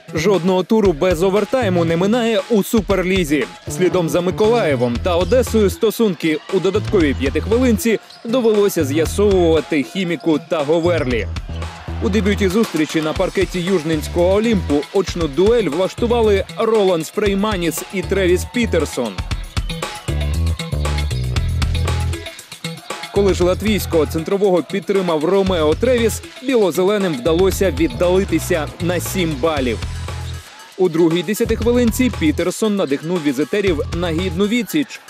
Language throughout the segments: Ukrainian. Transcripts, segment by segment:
Жодного туру без овертайму не минає у Суперлізі. Слідом за Миколаєвом та Одесою стосунки у додатковій п'ятихвилинці довелося з'ясовувати Хіміку та Говерлі. У дебюті зустрічі на паркеті Южненського Олімпу очну дуель влаштували Роланс Фрейманіс і Тревіс Пітерсон. Коли ж латвійського центрового підтримав Ромео Тревіс, біло-зеленим вдалося віддалитися на 7 балів. У другій десятихвилинці Пітерсон надихнув візитерів на гідну відсіч.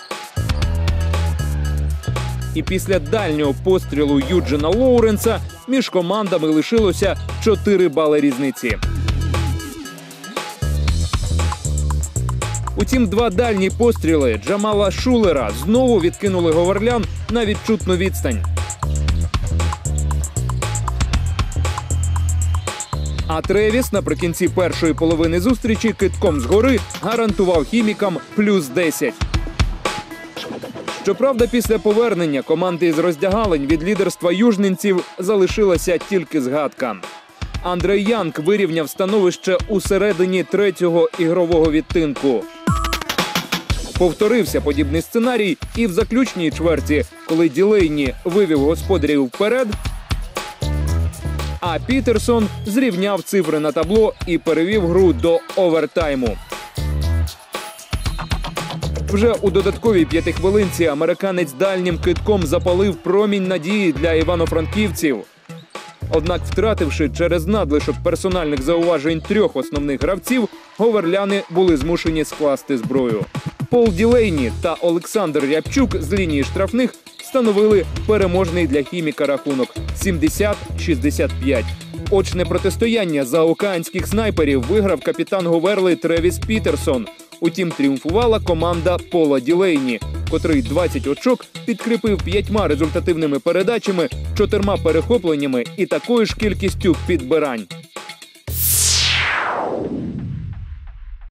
І після дальнього пострілу Юджина Лоуренса між командами лишилося 4 бали різниці. Утім, 2 дальні постріли Джамала Шулера знову відкинули говерлян на відчутну відстань. А Тревіс наприкінці першої половини зустрічі кидком згори гарантував хімікам плюс 10. Щоправда, після повернення команди з роздягалень від лідерства южненців залишилася тільки згадка. Андрей Янг вирівняв становище у середині третього ігрового відтинку. Повторився подібний сценарій і в заключній чверті, коли Ділейні вивів господарів вперед, а Пітерсон зрівняв цифри на табло і перевів гру до овертайму. Вже у додатковій п'ятихвилинці американець дальнім кидком запалив промінь надії для івано-франківців. Однак, втративши через надлишок персональних зауважень 3 основних гравців, говерляни були змушені скласти зброю. Пол Ділейні та Олександр Рябчук з лінії штрафних встановили переможний для Хіміка рахунок – 70-65. Очне протистояння заокеанських снайперів виграв капітан Говерли Тревіс Пітерсон. Утім, тріумфувала команда Пола Ділейні, котрий 20 очок підкріпив 5 результативними передачами, 4 перехопленнями і такою ж кількістю підбирань.